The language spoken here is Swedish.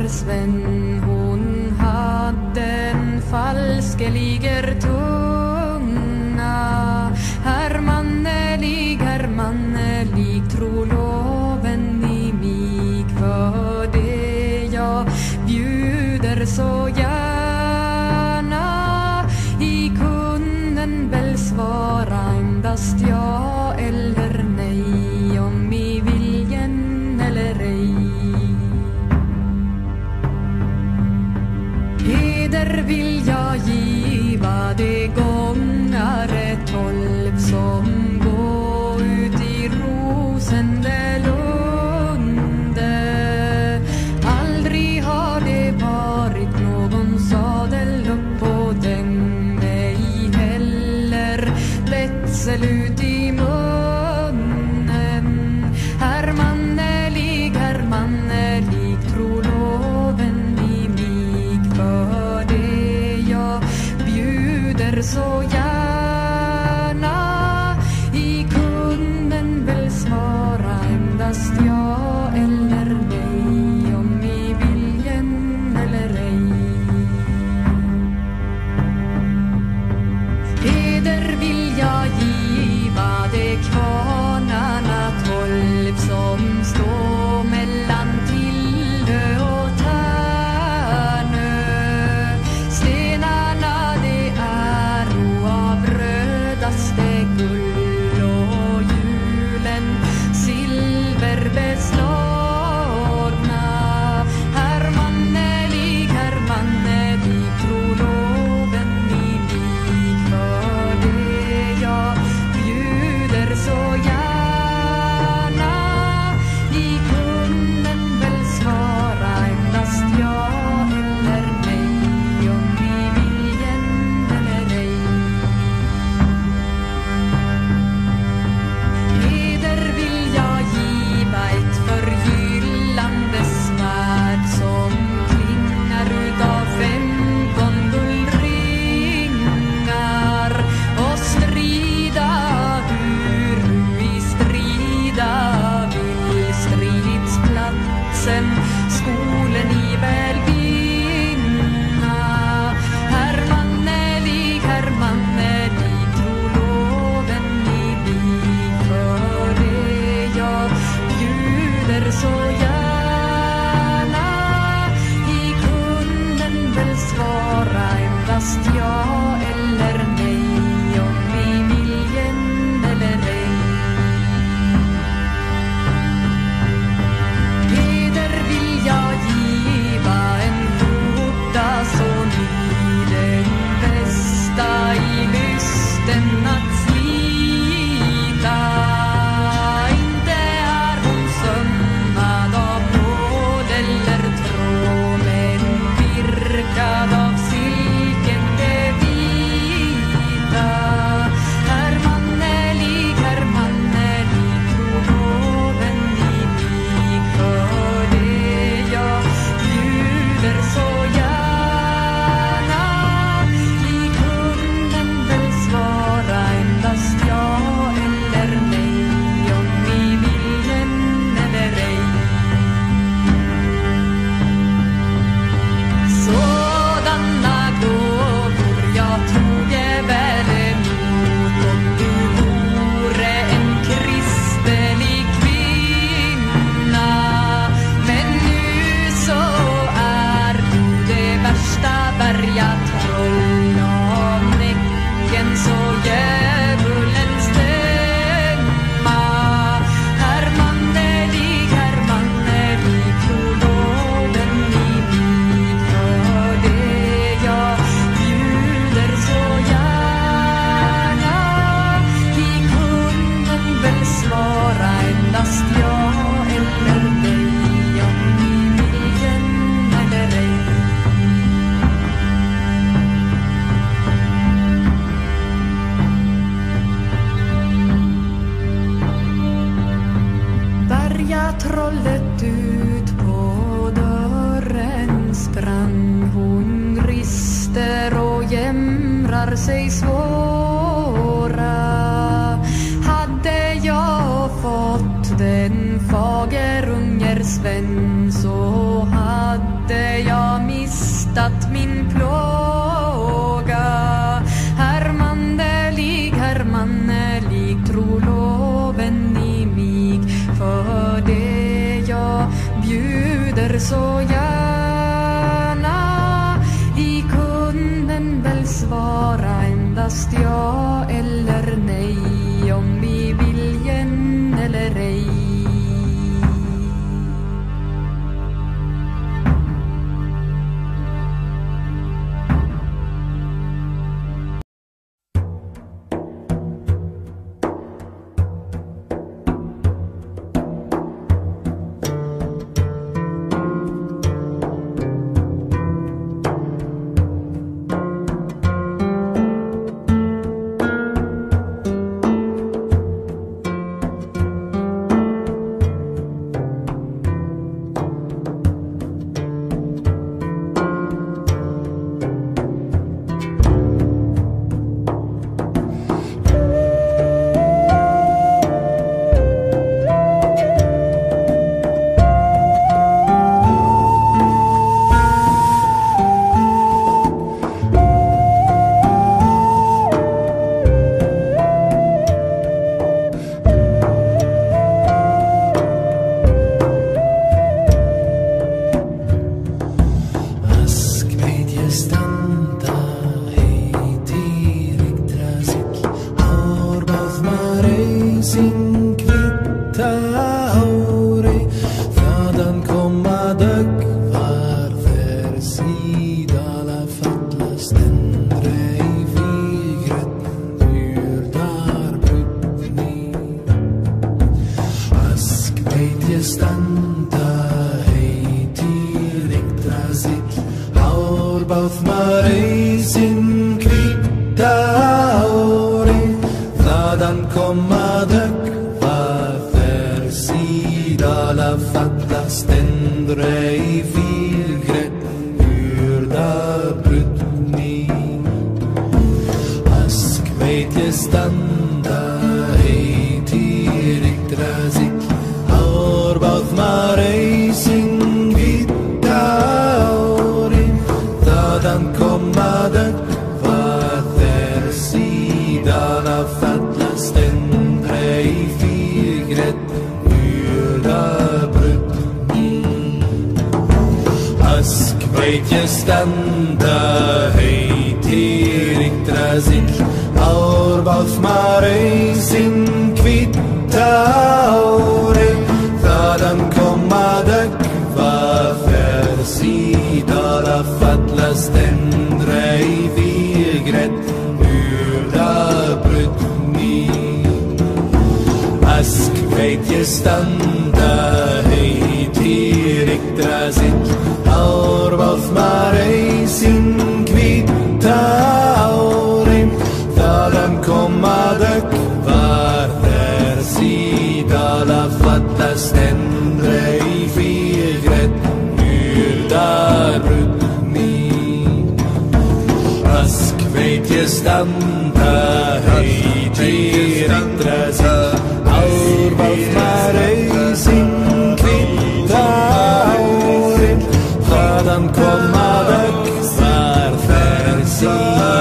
Sven, hon hade en falskeliger tunga. Herr mannelig, tro loven i mig, för det jag bjuder så gärna. I kunden väl svara endast ja eller nej, om i viljen eller ej. Heder vill jag giva de gångare 12 som gå ut i Rosendelunde. Aldrig har det varit någon sadel upp på den, ej heller lätsel ut i munnen. Herr mannelig, tro loven i mig, för det jag bjuder så gärna. I kunden väl svara endast ja eller nej, om i viljen eller ej. Heder vill jag giva de kvarnarna 12 som står mellan Tillö och Tärnö. Stenarna det är av rödaste guld och julen silverbeslagna. Herr mannelig, tro loven i mig, för det jag bjuder så gärna. I kunden väl svara endast ja eller nej, om i viljen eller ej. Heder vill jag giva ett förgyllande svärd som klingar utav 15 guldringar, och strida hur i strida vill stridsplatsen skolen i väl vinna. Herr mannelig, tro loven i mig, för det jag bjuder så gärna. I kunden väl svara endast ja eller nej, om i viljen eller ej. Heder vill jag giva en goda så ny, den bästa i lysten att slita. Inte är hon sömmad av nåd eller tråd, men virkad av silken det vita. Herr mannelig, tro loven i mig, för det jag bjuder så gärna. I kunden väl svara endast ja eller nej, om i viljen eller ej. Sådana gåvor jag toge väl emot, om du vore en kristelig kvinna. Men nu så är du det värsta bergatroll, av näcken så djävulen stämma. Herr mannelig, tro loven i mig, för det jag bjuder så gärna. I kunden väl svara endast ja eller nej, om i viljen eller ej. Bergatrollet ut på dörren sprang, hon rister och jämrar sig svåra. Hade jag fått den fagerunger Sven, så hade hade jag mistat min plåga. Hermannelig, troloven i mig, för det jag bjuder så gärna. I kunden väl svara endast ja eller nej, om vi viljen eller ej. Komma dök, varför